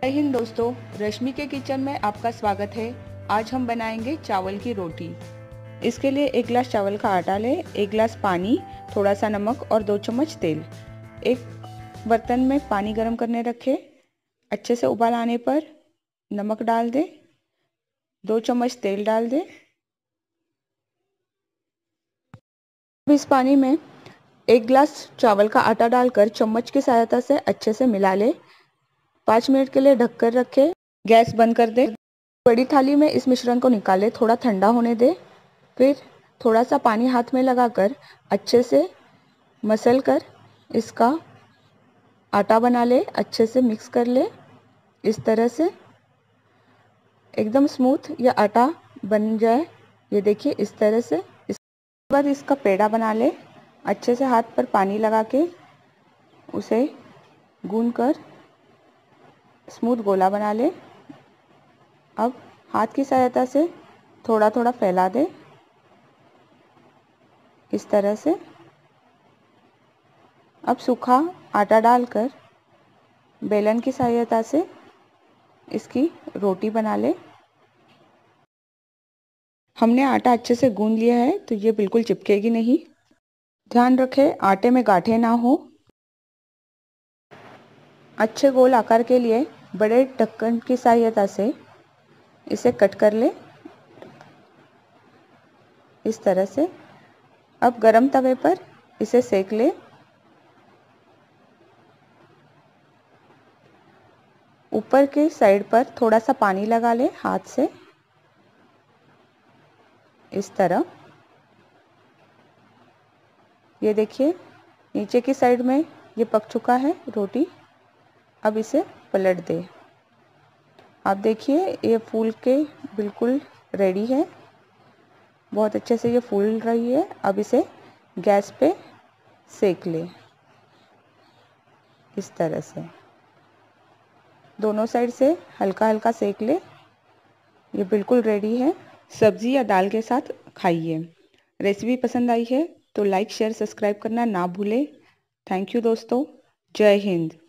जय हिंद दोस्तों, रश्मि के किचन में आपका स्वागत है। आज हम बनाएंगे चावल की रोटी। इसके लिए 1 गिलास चावल का आटा लें, 1 गिलास पानी, थोड़ा सा नमक और 2 चम्मच तेल। एक बर्तन में पानी गर्म करने रखें। अच्छे से उबाल आने पर नमक डाल दें, 2 चम्मच तेल डाल दें। अब इस पानी में 1 गिलास चावल का आटा डालकर चम्मच की सहायता से अच्छे से मिला लें। 5 मिनट के लिए ढककर रखें। गैस बंद कर दें। बड़ी थाली में इस मिश्रण को निकालें, थोड़ा ठंडा होने दें। फिर थोड़ा सा पानी हाथ में लगाकर अच्छे से मसल कर इसका आटा बना ले। अच्छे से मिक्स कर ले। इस तरह से एकदम स्मूथ ये आटा बन जाए। ये देखिए इस तरह से। इसके बाद इसका पेड़ा बना ले। अच्छे से हाथ पर पानी लगा के उसे गूंद कर स्मूथ गोला बना ले। अब हाथ की सहायता से थोड़ा थोड़ा फैला दे, इस तरह से। अब सूखा आटा डालकर बेलन की सहायता से इसकी रोटी बना ले। हमने आटा अच्छे से गूंद लिया है तो ये बिल्कुल चिपकेगी नहीं। ध्यान रखें आटे में गांठें ना हो। अच्छे गोल आकार के लिए बड़े ढक्कन की सहायता से इसे कट कर ले, इस तरह से। अब गरम तवे पर इसे सेक ले। ऊपर के साइड पर थोड़ा सा पानी लगा ले हाथ से, इस तरह। ये देखिए नीचे की साइड में ये पक चुका है रोटी। अब इसे पलट दे। आप देखिए ये फूल के बिल्कुल रेडी है। बहुत अच्छे से ये फूल रही है। अब इसे गैस पे सेक ले, इस तरह से। दोनों साइड से हल्का हल्का सेक ले। ये बिल्कुल रेडी है। सब्जी या दाल के साथ खाइए। रेसिपी पसंद आई है तो लाइक शेयर सब्सक्राइब करना ना भूलें। थैंक यू दोस्तों। जय हिंद।